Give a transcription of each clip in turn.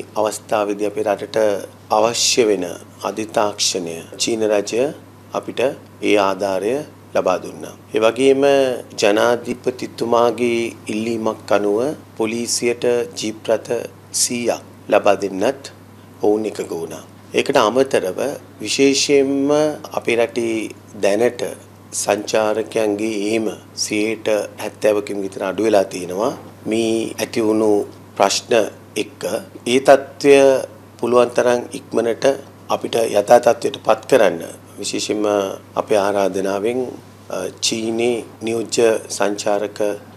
අවස්ථාවේදී අපේ රටට අවශ්‍ය වෙන අධිතාක්ෂණය චීන රජය අපිට ඒ ආධාරය ලබා දුන්නා. ඒ වගේම ජනාධිපතිතුමාගේ ඉල්ලීමක් අනුව පොලිසියට ජීප් රථ 100ක් ලබා දෙන්නත් ඔවුන් එකඟ වුණා. ඒකට අමතරව විශේෂයෙන්ම අපේ රටේ දැනට සංචාරකයන්ගේ ඒම 70%කින් විතර අඩු වෙලා තිනවා. මේ ඇති වුණු ප්‍රශ්න එක්ක ඒ தত্ত্বය පුළුවන් තරම් ඉක්මනට අපිට යථා තත්ත්වයට පත් කරන්න විශේෂයෙන්ම අපේ ආරාධනාවෙන් චීනයේ නියෝජ්‍ය සංචාරක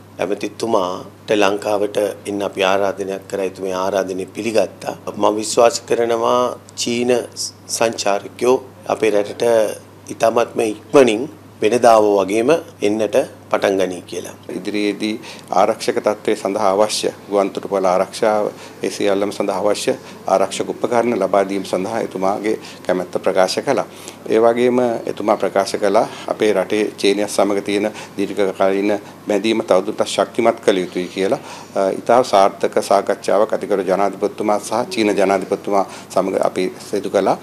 ඇමතිතුමාට ලංකාවට එන්න අපි ආරාධනයක් කරා. එතුමා ආරාධනය පිළිගත්තා. මම විශ්වාස කරනවා චීන සංචාරකයෝ අපේ රටට ඉතාමත්ම ඉක්මනින් වෙනදාව වගේම එන්නට පටන් ගනී කියලා. ඉදිරියේදී ආරක්ෂක තත්ත්වය සඳහා අවශ්‍ය ගුවන්තොටුපළ ආරක්ෂාව ඒ සියල්ලම සඳහා අවශ්‍ය ආරක්ෂක උපකරණ ලබා දීම සඳහා එතුමාගේ කැමැත්ත ප්‍රකාශ කළා. ඒ වගේම එතුමා ප්‍රකාශ කළා අපේ රටේ චීනයත් සමග තියෙන දීර්ඝකාලීන බැඳීම තවදුරටත් ශක්තිමත් කළ යුතුයි කියලා. ඉතා සාර්ථක සාකච්ඡාවක් අතිගරු ජනාධිපතිතුමා සහ චීන ජනාධිපතිතුමා සමග අපි සිදු කළා.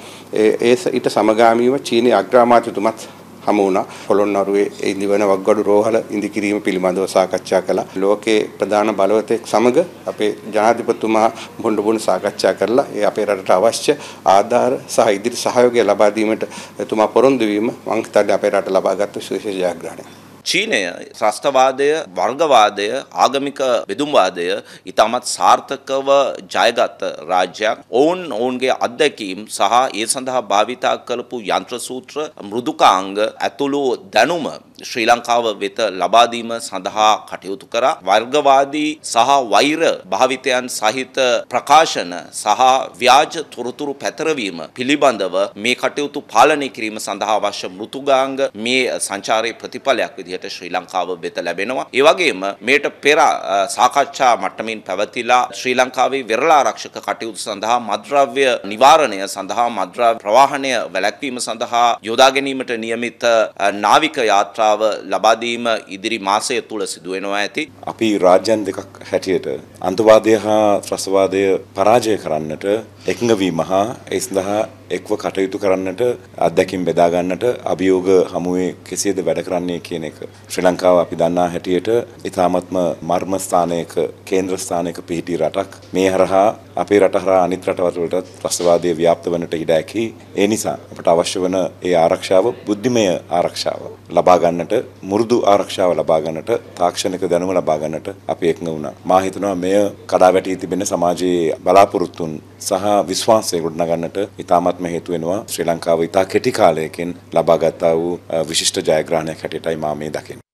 ඊට සමගාමීව චීනයේ අග්‍රාමාත්‍යතුමත් හමු වුණා. පොළොන්නරුවේ ඉදිවන වග්ගඩු රෝහල ඉදිකිරීම පිළිබඳව සාකච්ඡා කළා. ලෝකේ ප්‍රධාන බලවතෙක් සමග අපේ ජනාධිපතිතුමා බොඬ සාකච්ඡා කරලා ඒ අපේ රටට අවශ්‍ය ආධාර සහ ඉදිරි සහයෝගය ලබා දීමට එතුමා පොරොන්දු වීම මම හිතන්නේ අපේ රට ලබාගත් විශේෂ ජයග්‍රහණයක්. චීනය ත්‍රස්තවාදය, වර්ගවාදය, ආගමික බෙදුම්වාදය ඉතාමත් සාර්ථකව ජයගත් රාජ්‍යයක්. ඔවුන්ගේ අත්දැකීම් සහ ඒ සඳහා භාවිතා කරපු යන්ත්‍ර සූත්‍ර, මෘදුකාංග ඇතුළු දැනුම ශ්‍රී ලංකාව වෙත ලබා දීම සඳහා කටයුතු කරා. වර්ගවාදී සහ වෛර භාවිතයන් සහිත ප්‍රකාශන සහ ව්‍යාජ තොරතුරු පැතරවීම පිළිබඳව මේ කටයුතු පාලනය කිරීම සඳහා අවශ්‍ය මෘදුකාංග මේ සංචාරයේ ප්‍රතිඵලයක් විදිහට ශ්‍රී ලංකාව වෙත ලැබෙනවා. ඒ වගේම මේට පෙර සාකච්ඡා මට්ටමින් පැවතිලා ශ්‍රී ලංකාවේ වෙරළ ආරක්ෂක කටයුතු සඳහා මත්ද්‍රව්‍ය නිවාරණය සඳහා මත්ද්‍රව්‍ය ප්‍රවාහනය වැළැක්වීම සඳහා යොදා ගැනීමට නියමිත නාවික යාත්‍රාව ලබා දීම ඉදිරි මාසය තුල සිදු වෙනවා ඇති. අපි රාජ්‍යයන් දෙකක් හැටියට අන්තවාදය හා ත්‍රස්තවාදය පරාජය කරන්නට එකඟ වීම හා ඒ සඳහා එක්ව කටයුතු කරන්නට අත්දැකීම් බෙදා ගන්නට අභියෝග හමුවේ කෙසේද වැඩ කරන්නේ කියන එක ශ්‍රී ලංකාව අපි දන්නා හැටියට ඉතාමත්ම මර්ම ස්ථානයක කේන්ද්‍ර ස්ථානයක පිහිටි රටක්. මේ හරහා අපේ රට හරහා අනිත් රටවලට ත්‍රස්තවාදය ව්‍යාප්ත වන්නට ඉඩ ඇති. ඒ නිසා අපට අවශ්‍ය වන ඒ ආරක්ෂාව බුද්ධිමය ආරක්ෂාව ලබා ගන්නට, මුරුදු ආරක්ෂාව ලබා ගන්නට, තාක්ෂණික දැනුම ලබා ගන්නට අපි එකඟ වුණා. මා හිතනවා මෙය කඩාවැටී තිබෙන සමාජයේ බලාපොරොත්තුන් සහ විශ්වාසය ගොඩනගන්නට ඉතාමත්ම හේතු වෙනවා. ශ්‍රී ලංකාව ඉතා කෙටි කාලයකින් ලබාගත් වූ විශිෂ්ට ජයග්‍රහණයක් හැටියටයි මා මේ දකින්නේ.